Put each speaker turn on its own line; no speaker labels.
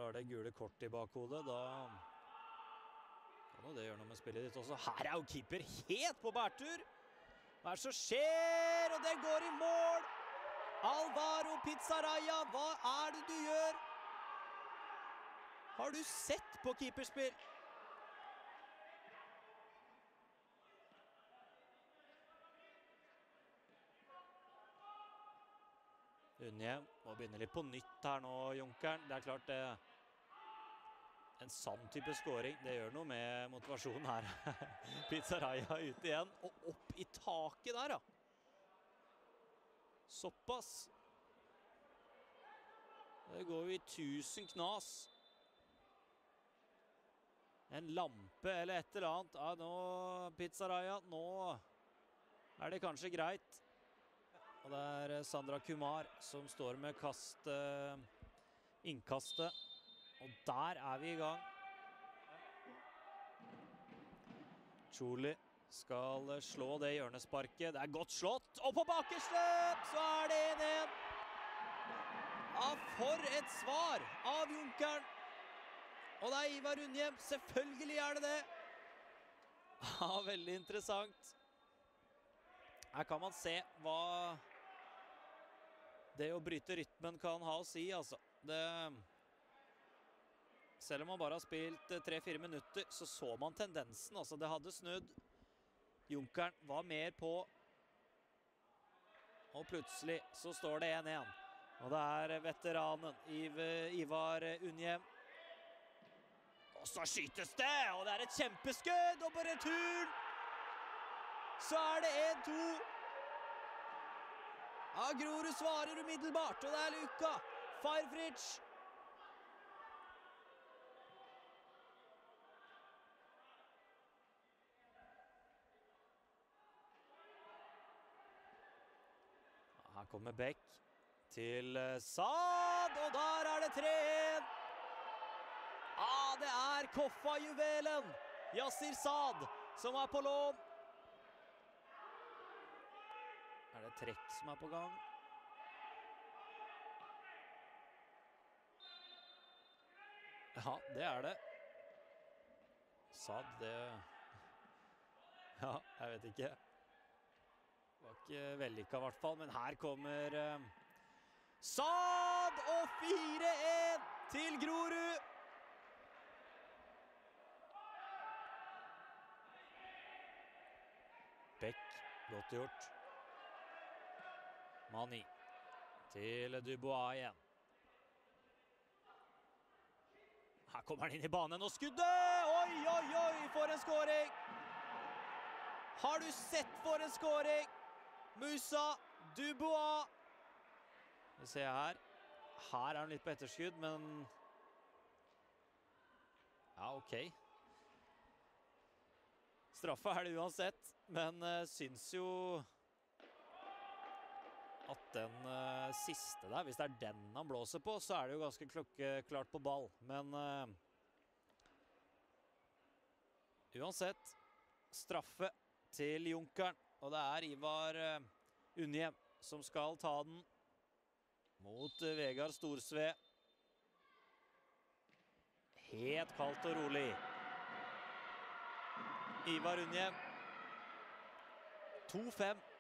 har det gule kort i bakhodet, da kan jo det gjøre noe med spillet ditt også. Her er jo keeper helt på bærtur! Hva er det som skjer? Og det går i mål! Alvaro Pizzaraya, hva er det du gjør? Har du sett på keeperspill? Unhjem må begynne litt på nytt her nå, Junkeren. Det er klart det. En sann type scoring, det gjør noe med motivasjonen her. Pizzaraya ut igjen, og opp i taket der, da. Såpass. Det går jo i 1000 knas. En lampe eller et eller annet. Ja, nå, Pizzaraya, nå er det kanskje greit. Og det er Sandra Kumar som står med innkastet. Og der er vi i gang. Choli skal slå det hjørnesparket. Det er godt slått. Og på bakerste så er det 1-1. Ja, for et svar av Junkeren. Og det er Ivar Unhjem. Selvfølgelig er det det. Ja, veldig interessant. Her kan man se hva det å bryte rytmen kan ha å si, altså. Selv om man bare har spilt 3-4 minutter, så man tendensen, altså. Det hadde snudd. Junkeren var mer på. Og plutselig så står det 1-1. Og det er veteranen Ivar Unhjem. Og så skytes det, og det er et kjempeskudd, og på returen så er det 1-2. Ja, Grorud svarer umiddelbart, og det er Luka Firefridge. Her kommer Beck til Saad, og der er det 3-1. Ja, det er Koffa-juvelen Yassir Saad som er på lån. Er det trekk som er på gang? Ja, det er det. Saad, det... Ja, jeg vet ikke. Det var ikke vellykket i hvert fall, men her kommer Saad og 4-1 til Grorud. Beck, godt gjort. Mani til Dubois igjen. Her kommer han inn i banen og skuddet! Oi, oi, oi, for en skåring! Har du sett for en skåring? Musa Dubois. Vi ser her. Her er han litt på etterskudd, men... Ja, ok. Straffe er det uansett, men syns jo... at den siste der, hvis det er den han blåser på, så er det jo ganske klokkeklart på ball. Men uansett, straffe til Junkeren. Og det er Ivar Unhjem som skal ta den mot Vegard Storsve. Helt kaldt og rolig. Ivar Unhjem. 2-5.